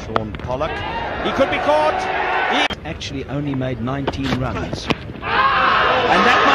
Shaun Pollock. He could be caught. He actually only made 19 runs. And that